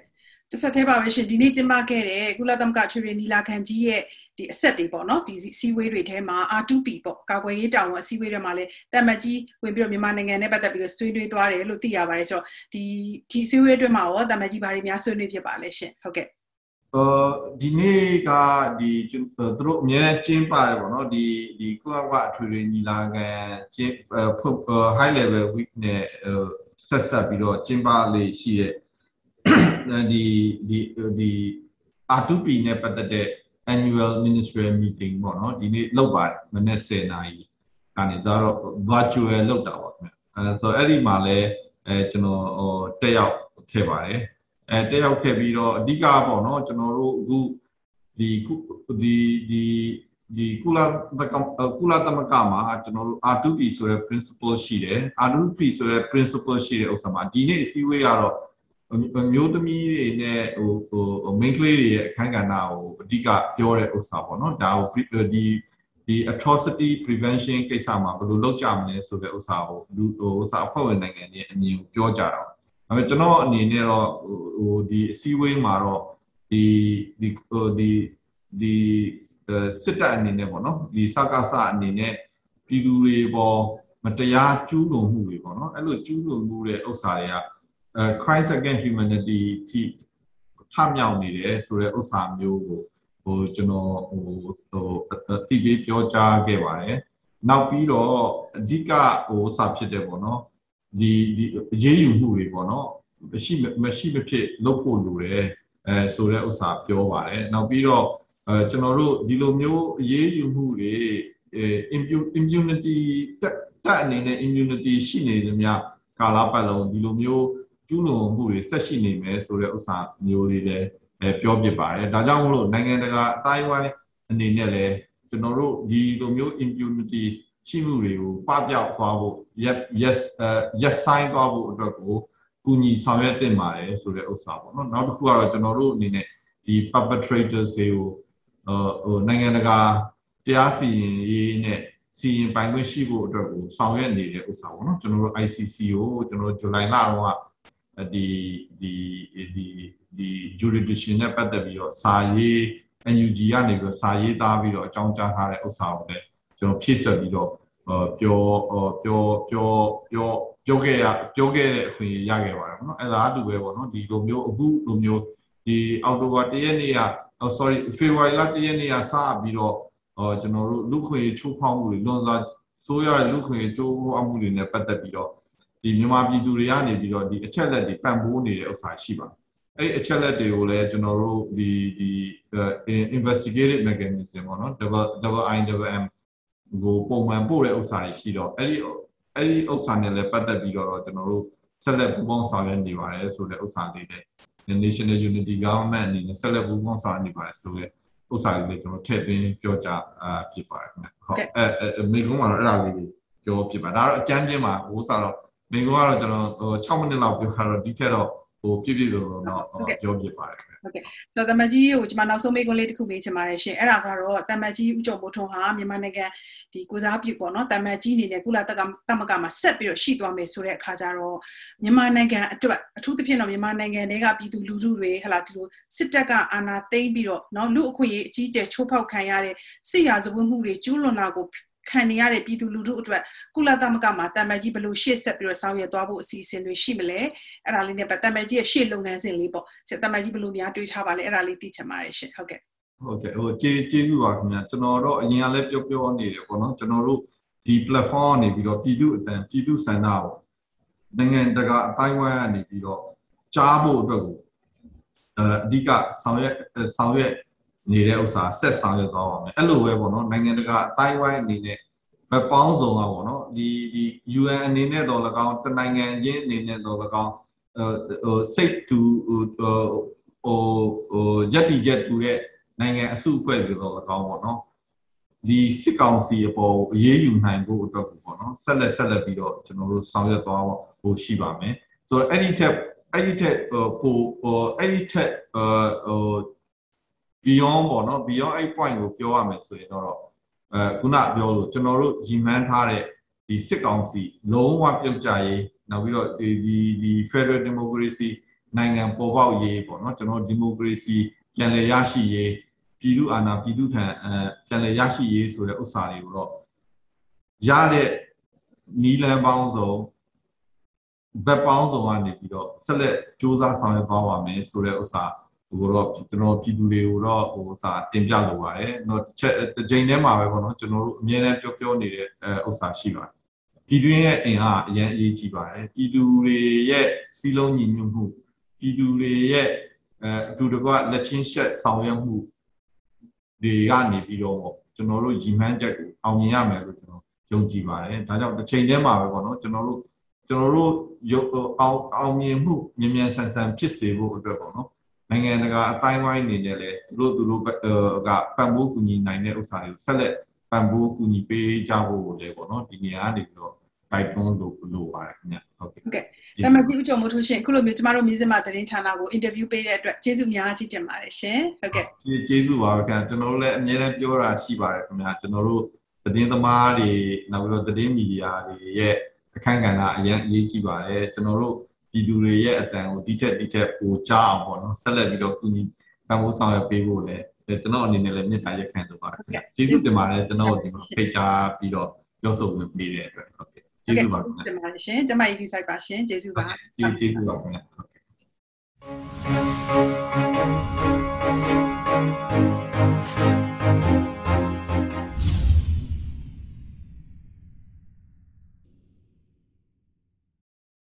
တဆက်သေးပါပဲရှင်ဒီနေ့ကျင်းပခဲ့တဲ့ကုလသမဂ္ဂထွေထွေညီလာခံကြီးရဲ့ဒီအဆက်တွေပေါ့နော်ဒီစီဝေးတွေထဲမှာ R 2 P ပေါ့ကာကွယ်ရေးတာဝန်အစည်းအဝေးတွေမှာလည်းတမတ်ကြီးဝင်ပြီးတော့မြန်မာနိုင်ငံနဲ့ပတ်သက်ပြီးတော့ဆွေးနွေးသွားတယ်လို့သိရပါတယ်ဆိုတော့ဒီဒီစီဝေးတွေမှာရောတမတ်ကြီးဘာတွေများဆွေးနွေးဖြစ်ပါလဲရှင်ဟုတ်ကဲ့အော်ဒီနေ့ကဒီသူတို့အများကြီးကျင်းပါတယ်ပေါ့နော်ဒီဒီကုလသမဂ္ဂထွေထွေညီလာခံကျင်း high level week နဲ့ဆက်ဆက်ပြီးတော့ကျင်းပလေးရှိတဲ့ဒီဒီဒီ R 2 P နဲ့ပတ်သက်တဲ့ annual ministerial meeting ပေါ့နော်ဒီနေ့လုပ်ပါတယ်မနေ့ဆယ်နာရီကနေဒါတော့ virtual လုပ်တာပေါ့ခင်ဗျအဲဆိုအဲ့ဒီမှာလည်းအဲကျွန်တော်ဟိုတက်ရောက်ခဲ့ပါတယ်အဲတက်ရောက်ခဲ့ပြီးတော့အဓိကပေါ့နော်ကျွန်တော်တို့အခုဒီဒီဒီဒီကုလကုလသမဂ္ဂမှာကျွန်တော်တို့ R 2 P ဆိုတဲ့ principle ရှိတယ် R 2 P ဆိုတဲ့ principle ရှိတဲ့ဥစ္စာမှာဒီနေ့အစည်းအဝေးကတော့မျိုးသမီးတွေနဲ့ဟိုဟို main ကလေးတွေရဲ့အခန်းကဏ္ဍကိုအဓိကပြောတဲ့ဥစ္စာပေါ့နော်ဒါကိုဒီဒီ atrocity prevention ကိစ္စမှာဘယ်လိုလုပ်ကြမလဲဆိုတဲ့ဥစ္စာကိုလူဟိုဥစ္စာအဖွဲ့ဝင်နိုင်ငံတွေအမြင်ကိုပြောကြတာဒါပေမဲ့ကျွန်တော်အနေနဲ့တော့ဟိုဒီအစည်းအဝေးမှာတော့ဒီဒီဟိုဒီဒီစစ်တပ်အနေနဲ့ပေါ့နော်ဒီစကားစအနေနဲ့ပြည်သူတွေပေါ်မတရားကျူးလွန်မှုတွေပေါ့နော်အဲ့လိုကျူးလွန်မှုတဲ့ဥစ္စာတွေကအဲ crimes against humanity ထိထမြောက်နေတယ်ဆိုတဲ့ဥစ္စာမျိုးကိုဟိုကျွန်တော်ဟိုဟိုတိပေးပြောကြားခဲ့ပါတယ်နောက်ပြီးတော့အဓိကဟိုစာဖြစ်တယ်ပေါ့နော်ဒီဒီအရေးယူမှုတွေပေါ့နော်မရှိမရှိမဖြစ်လုပ်ဖို့လိုတယ်အဲဆိုတဲ့ဥစ္စာပြောပါတယ်နောက်ပြီးတော့အဲကျွန်တော်တို့ဒီလိုမျိုးအရေးယူမှုတွေအဲ immunity တက်အနေနဲ့ immunity ရှိနေသမျှကာလပတ်လုံးဒီလိုမျိုးကျူးလွန်မှုတွေဆက်ရှိနေမယ်ဆိုတဲ့ဥစ္စာမျိုးတွေလည်းအဲပြောပြပါတယ်ဒါကြောင့်မလို့နိုင်ငံတကာအတိုင်းဝိုင်းအနေနဲ့လည်းကျွန်တော်တို့ဒီလိုမျိုး impunity ရှိမှုတွေကိုပပျောက်သွားဖို့ yes yes sign သွားဖို့အတွက်ကိုကူညီဆောင်ရွက်တင်ပါတယ်ဆိုတဲ့ဥစ္စာပေါ့နော်နောက်တစ်ခုကတော့ကျွန်တော်တို့အနေနဲ့ဒီ perpetrators တွေကိုဟိုနိုင်ငံတကာတရားစီရင်ရေးနဲ့စီရင်ပိုင်ခွင့်ရှိဖို့အတွက်ကိုဆောင်ရွက်နေတဲ့ဥစ္စာပေါ့နော်ကျွန်တော်တို့ I C C ကိုကျွန်တော်တို့ဇူလိုင်လတော့ဒီဒီဒီဒီ jurisdiction နဲ့ပတ်သက်ပြီးတော့စာရေး N U G ကနေပြီးတော့စာရေးသားပြီးတော့အကြောင်းကြားထားတဲ့ဥစ္စာကိုလည်းကျွန်တော်ဖြည့်ဆွတ်ပြီးတော့ပြောပြောပြောပြောပြောခဲ့ရပြောခဲ့တဲ့အခွင့်ရခဲ့ပါတယ်ပေါ့နော်အဲ့ဒါအတူပဲပေါ့နော်ဒီလိုမျိုးအခုလိုမျိုးဒီအောက်တိုဘာတစ်ရက်နေ့က sorry ဖေဖော်ဝါရီလတစ်ရက်နေ့ကစပြီးတော့ကျွန်တော်တို့လူခွင့်ချိုးဖောက်မှုတွေလွန်စွာဆိုးရတဲ့လူခွင့်ချိုးဖောက်မှုတွေနဲ့ပတ်သက်ပြီးတော့ဒီမြန်မာပြည်သူတွေကနေပြီးတော့ဒီအချက်လက်တွေပံ့ပိုးနေတဲ့ဥစ္စာရှိပါတယ်အဲ့အချက်လက်တွေကိုလည်းကျွန်တော်တို့ဒီဒီ investigative mechanism ပေါ့နော် double I double M ကိုပုံမှန်ပို့တဲ့ဥစ္စာတွေရှိတော့အဲ့ဒီအဲ့ဒီဥစ္စာနဲ့လည်းပတ်သက်ပြီးတော့ကျွန်တော်တို့ဆက်လက်ပူးပေါင်းဆောင်ရွက်နေပါတယ်ဆိုတဲ့ဥစ္စာလေးတွေ National Unity Government အနေနဲ့ဆက်လက်ပူးပေါင်းဆောင်ရွက်နေပါတယ်ဆိုတဲ့ဥစ္စာလေးတွေကျွန်တော်ထည့်သွင်းပြောကြားဖြစ်ပါတယ်ခင်ဗျဟုတ်အဲမိကုန်းကတော့အဲ့ဒါလေးတွေပြောဖြစ်ပါဒါတော့အကျမ်းချင်းမှာဥစ္စာတော့မိကုန်းကတော့ကျွန်တော်၆မိနစ်လောက်ပြောတော့ဒီထက်တော့ဟိုပြည့်ပြည့်စုံစုံတော့ပြောပြပါတယ်ဟုတ်ကဲ့ဆိုတော့တမတ်ကြီးကိုကျွန်မနောက်ဆုံးမေးခွန်းလေးတစ်ခုမေးချင်ပါတယ်ရှင်အဲ့ဒါကတော့တမတ်ကြီးဦးကျော်မိုးထွန်းဟာမြန်မာနိုင်ငံဒီကိုစားပြုပေါ့နော်တမတ်ကြီးအနေနဲ့ကုလသမဂ္ဂမှာဆက်ပြီးတော့ရှိသွားမယ်ဆိုတဲ့အခါကျတော့မြန်မာနိုင်ငံအတွက်အထူးသဖြင့်တော့မြန်မာနိုင်ငံတွေကပြည်သူလူထုတွေဟလာဒီလိုစစ်တပ်ကအာဏာသိမ်းပြီးတော့နော်လူအခွင့်အရေးအကြီးအကျယ်ချိုးဖောက်ခံရတဲ့စစ်ရာဇဝတ်မှုတွေကျူးလွန်တာကိုခံနေရတဲ့ပြည်သူလူထုအတွက်ကုလသမဂ္ဂမှာတမန်ကြီးဘယ်လိုရှေ့ဆက်ပြီးတော့ဆောင်ရွက်သွားဖို့အစီအစဉ်တွေရှိမလဲအဲ့ဒါလေးနဲ့တမန်ကြီးရဲ့ရှေ့လုပ်ငန်းစဉ်လေးပေါ့တမန်ကြီးဘယ်လိုများတွေးထားပါလဲအဲ့ဒါလေးသိချင်ပါတယ်ရှင်ဟုတ်ကဲ့ဟုတ်ကဲ့ဟိုကျေးကျေးဇူးပါခင်ဗျာကျွန်တော်တော့အရင်ကလည်းပြောပြောနေတယ်ပေါ့နော်ကျွန်တော်တို့ဒီ platform ကနေပြီးတော့ပြည်သူအတန်ပြည်သူစံနာကိုနိုင်ငံတကာအတိုင်းဝိုင်းကနေပြီးတော့ကြားဖို့အတွက်ကိုအဲအဓိကဆောင်ရွက်ဆောင်ရွက်နေတဲ့ဥစ္စာဆက်ဆောင်ရွက်သွားပါမယ်အဲ့လိုပဲပေါ့နော်နိုင်ငံတကာအတိုင်းဝိုင်းအနေနဲ့ဘက်ပေါင်းစုံကပေါ့နော်ဒီဒီ U N အနေနဲ့တော့၎င်းတနိုင်ငံချင်းအနေနဲ့တော့၎င်းဟိုစိတ်တူဟိုဟိုရက်တီရက်တူတဲ့နိုင်ငံအစုအဖွဲ့တွေတော့၎င်းပေါ့နော်ဒီစစ်ကောင်စီအပေါ်အရေးယူနိုင်ဖို့အတွက်ပေါ့နော်ဆက်လက်ဆက်လက်ပြီးတော့ကျွန်တော်တို့ဆောင်ရွက်သွားဖို့ရှိပါမယ်ဆိုတော့အဲ့ဒီထက်အဲ့ဒီထက်ဟိုဟိုအဲ့ဒီထက်ဟို beyond ပေါ့နော် beyond အဲ့ point ကိုပြောရမယ်ဆိုရင်တော့အဲခုနပြောလို့ကျွန်တော်တို့ကြီးမှန်းထားတဲ့ဒီစစ်ကောင်စီလုံးဝပြုတ်ကြရေးနောက်ပြီးတော့ဒီဒီ Federal Democracy နိုင်ငံပေါ်ပေါက်ရေးပေါ့နော်ကျွန်တော်ဒီမိုကရေစီပြန်လည်ရရှိရေးပြည်သူအာဏာပြည်သူထံအဲပြန်လည်ရရှိရေးဆိုတဲ့ဥစ္စာတွေကိုတော့ရတဲ့နီလန်ပေါင်းစုံဘက်ပေါင်းစုံကနေပြီးတော့ဆက်လက်စ조사ဆောင်ရွက်သွားပါမယ်ဆိုတဲ့ဥစ္စာကိုတော့ကျွန်တော်ပြည်သူတွေကိုတော့ဟိုဥစ္စာတင်ပြလိုပါတယ်เนาะတစ်ချိန်တည်းမှာပဲပေါ့နော်ကျွန်တော်တို့အမြဲတမ်းပြောပြောနေတဲ့အဲဥစ္စာရှိပါတယ်ပြည်တွင်းရဲ့အင်အားအရင်အရေးကြီးပါတယ်ပြည်သူတွေရဲ့စီးလုံးညီညွတ်မှုပြည်သူတွေရဲ့အဲအတူတကွလက်ချင်းရှက်ဆောင်ရွက်မှုတွေကနေပြီးတော့ကျွန်တော်တို့ရည်မှန်းချက်ကိုအောင်မြင်ရမယ်လို့ကျွန်တော်ယုံကြည်ပါတယ်ဒါကြောင့်တစ်ချိန်တည်းမှာပဲပေါ့နော်ကျွန်တော်တို့ကျွန်တော်တို့ရုပ်အောင်အောင်မြင်မှုမြင်မြန်ဆန်ဆန်ဖြစ်စေဖို့အတွက်ပေါ့နော်နိုင်ငံတကာအတိုင်းဝိုင်းအနေနဲ့လည်းသူတို့သူတို့ကပံ့ပိုးကူညီနိုင်တဲ့ဥစ္စာတွေကိုဆက်လက်ပံ့ပိုးကူညီပေးကြဖို့လည်းပေါ့နော်ဒီနေရာကနေပြီးတော့တိုက်တွန်းလို့လို့ပါတယ်ခင်ဗျဟုတ်ကဲ့ဟုတ်ကဲ့ဒါမှမဟုတ်ဦးကျော်မိုးထွန်းရှင်အခုလိုမျိုးကျမတို့မြစမသတင်းဌာနကိုအင်တာဗျူးပေးတဲ့အတွက်ကျေးဇူးများကြီးတင်ပါတယ်ရှင်ဟုတ်ကဲ့ကျေးဇူးပါပဲခင်ဗျကျွန်တော်တို့လည်းအများနဲ့ပြောတာရှိပါတယ်ခင်ဗျကျွန်တော်တို့သတင်းသမားတွေနောက်ပြီးတော့သတင်းမီဒီယာတွေရဲ့အခန်းကဏ္ဍအရင်အရေးကြီးပါတယ်ကျွန်တော်တို့ပြည်သူတွေရဲ့အတန်ကိုဒီထက်ဒီထက်ပိုကြားအောင်ပေါ့နော်ဆက်လက်ပြီးတော့ကူညီပံ့ပိုးဆောင်ရွက်ပေးဖို့လည်းကျွန်တော်အနေနဲ့လည်းမြစ်တာရက်ခံလိုပါတယ်ကျေးဇူးတင်ပါတယ်ကျွန်တော်ဒီမှာဖိတ်ကြားပြီးတော့ပြောဆိုဝင်ပေးတဲ့အတွက်ဟုတ်ကဲ့ကျေးဇူးပါခင်ဗျာတင်ပါတယ်ရှင်ကျမရေးပြီးဆိုင်ပါရှင်ကျေးဇူးပါကျေးဇူးပါခင်ဗျာ